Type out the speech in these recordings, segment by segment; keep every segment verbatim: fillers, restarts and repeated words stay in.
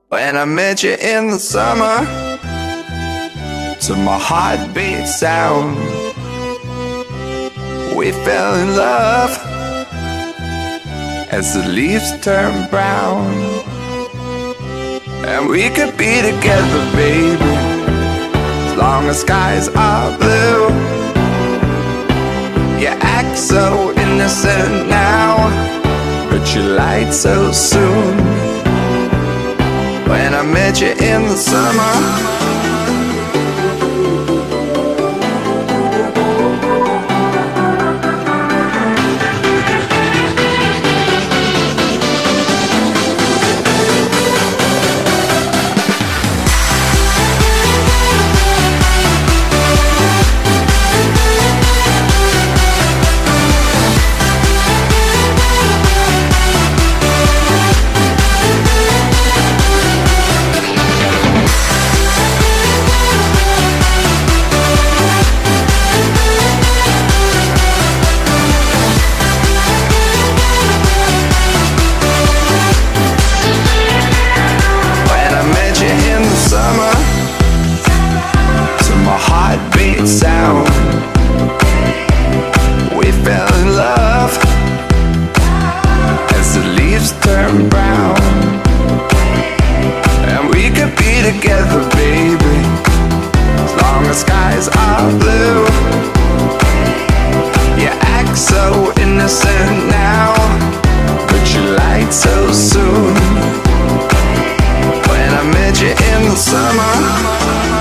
When I met you in the summer, to my heartbeat sound, we fell in love as the leaves turn brown. And we could be together, baby, as long as skies are blue. You act so innocent now, but you lied so soon. When I met you in the summer, sound, we fell in love as the leaves turn brown. And we could be together, baby, as long as skies are blue. You act so innocent now, but you lied so soon. When I met you in the summer,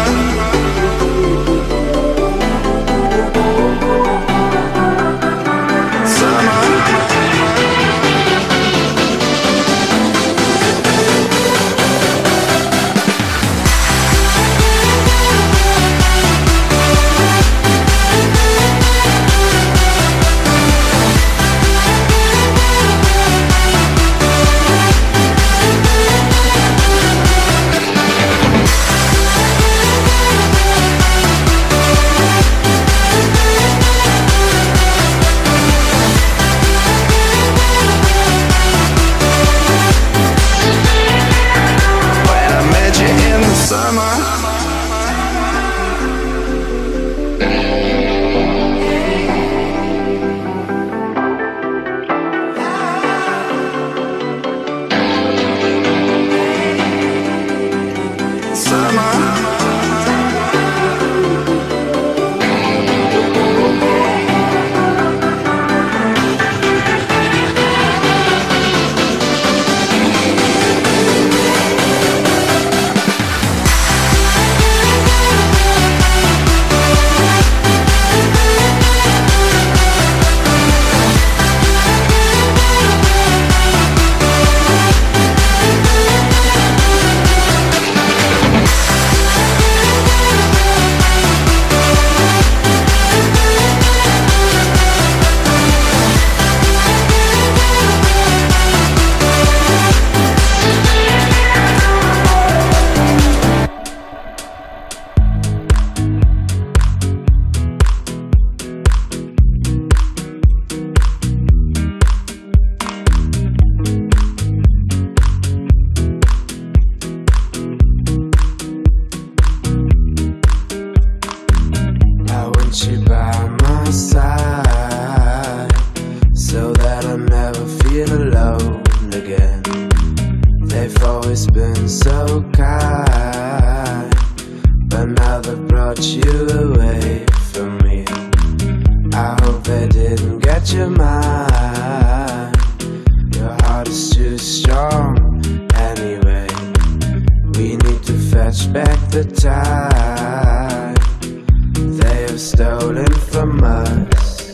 you by my side, so that I never feel alone again. They've always been so kind, but now they've brought you away from me. I hope they didn't get your mind. Your heart is too strong anyway. We need to fetch back the time they have stolen from us.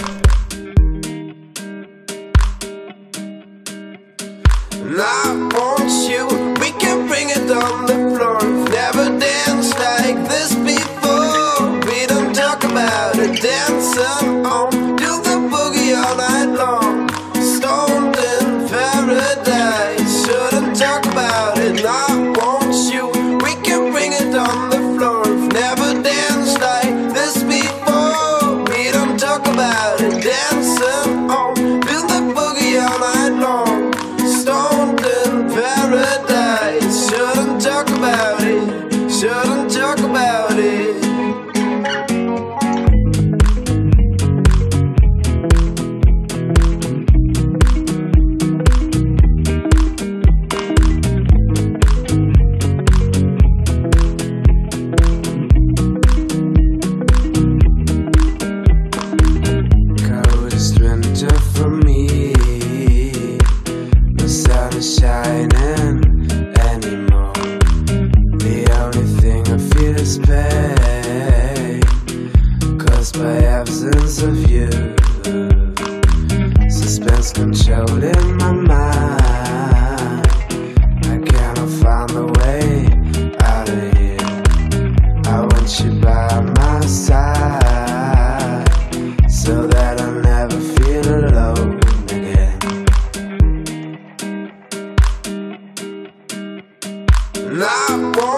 And I want you, we can bring it on the floor. We've never danced like this before. We don't talk about it, dancing on, do the boogie all night long. Stoned in paradise, shouldn't talk about it. And I want you, we can bring it on the floor. We've never danced like this before. We don't talk about it, dancing on, do the boogie all night long. Stoned in paradise, sun is shining anymore. The only thing I feel is pain, caused by absence of you. Suspense controlling my mind. I cannot find the way out of here. I want you by my side, so that I never feel alone again. And I want